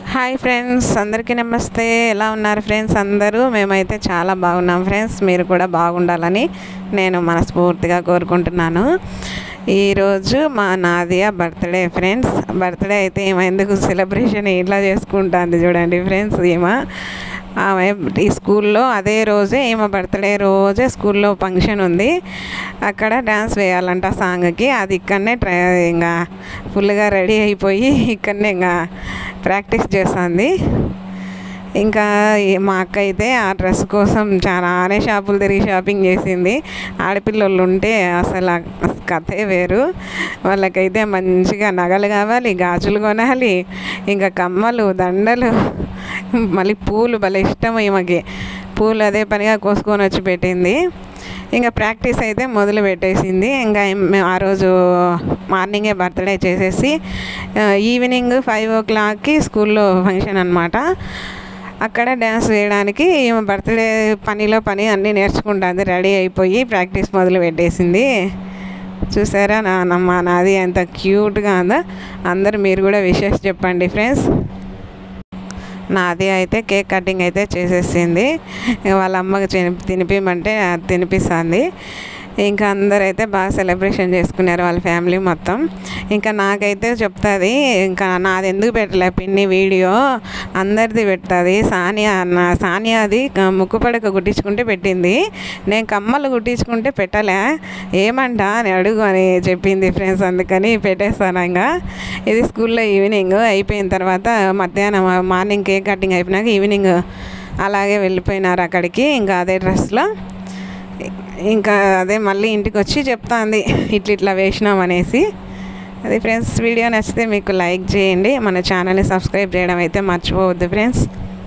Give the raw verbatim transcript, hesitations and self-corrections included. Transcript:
Hi friends, అందరికీ నమస్తే. ఎలా ఉన్నారు ఫ్రెండ్స్? అందరూ మేమైతే చాలా బాగున్నాం ఫ్రెండ్స్. మీరు కూడా బాగుండాలని నేను మనస్ఫూర్తిగా కోరుకుంటున్నాను. ఈరోజు మా నాదియా బర్త్డే ఫ్రెండ్స్. బర్త్డే అయితే ఏమైందుకు సెలబ్రేషన్ ఇట్లా చేసుకుంటుంది చూడండి ఫ్రెండ్స్. ఈమె ఆమె ఈ స్కూల్లో అదే రోజే ఈమె బర్త్డే రోజే స్కూల్లో ఫంక్షన్ ఉంది. అక్కడ డ్యాన్స్ వేయాలంట సాంగ్కి. అది ఇక్కడనే ట్రై ఇంకా ఫుల్గా రెడీ అయిపోయి ఇక్కడనే ఇంకా ప్రాక్టీస్ చేస్తుంది. ఇంకా మా అక్క అయితే ఆ డ్రెస్ కోసం చాలానే షాపులు తిరిగి షాపింగ్ చేసింది. ఆడపిల్లలు ఉంటే అసలు కథే వేరు. వాళ్ళకైతే మంచిగా నగలు కావాలి, గాజులు కొనాలి, ఇంకా కమ్మలు, దండలు, మళ్ళీ పూలు భలే ఇష్టం ఈమెకి. పూలు అదే పనిగా కోసుకొని వచ్చి పెట్టింది. ఇంకా ప్రాక్టీస్ అయితే మొదలు పెట్టేసింది. ఇంకా మేము ఆ రోజు మార్నింగే బర్త్డే చేసేసి ఈవినింగ్ ఫైవ్ ఓ క్లాక్కి స్కూల్లో ఫంక్షన్ అనమాట. అక్కడ డ్యాన్స్ వేయడానికి ఈమె బర్త్డే పనిలో పని అన్నీ నేర్చుకుంటుంది. రెడీ అయిపోయి ప్రాక్టీస్ మొదలు పెట్టేసింది. చూసారా నా మా నాది ఎంత క్యూట్గా ఉందో. అందరు మీరు కూడా విషెస్ చెప్పండి ఫ్రెండ్స్. నాది అయితే కేక్ కటింగ్ అయితే చేసేసింది. వాళ్ళ అమ్మకి తినిపిమంటే తినిపిస్తుంది. ఇంకా అందరైతే బాగా సెలబ్రేషన్ చేసుకున్నారు వాళ్ళ ఫ్యామిలీ మొత్తం. ఇంకా నాకైతే చెప్తుంది, ఇంకా నాది ఎందుకు పెట్టలే పిన్ని వీడియో, అందరిది పెడుతుంది. సానియా నా సానియాది ముక్కు పడక కుట్టించుకుంటే పెట్టింది, నేను కమ్మలు కుట్టించుకుంటే పెట్టలే, ఏమంటా అని అడుగు అని చెప్పింది ఫ్రెండ్స్. అందుకని పెట్టేస్తాను. ఇంకా ఇది స్కూల్లో ఈవినింగ్ అయిపోయిన తర్వాత మధ్యాహ్నం మార్నింగ్ కేక్ కటింగ్ అయిపోయినాక ఈవినింగ్ అలాగే వెళ్ళిపోయినారు అక్కడికి. ఇంకా అదే డ్రెస్లో ఇంకా అదే మళ్ళీ ఇంటికి వచ్చి చెప్తాంది ఇట్లా ఇట్లా వేసినాం అనేసి. అది ఫ్రెండ్స్, వీడియో నచ్చితే మీకు లైక్ చేయండి, మన ఛానల్ని సబ్స్క్రైబ్ చేయడం అయితే మర్చిపోవద్దు ఫ్రెండ్స్.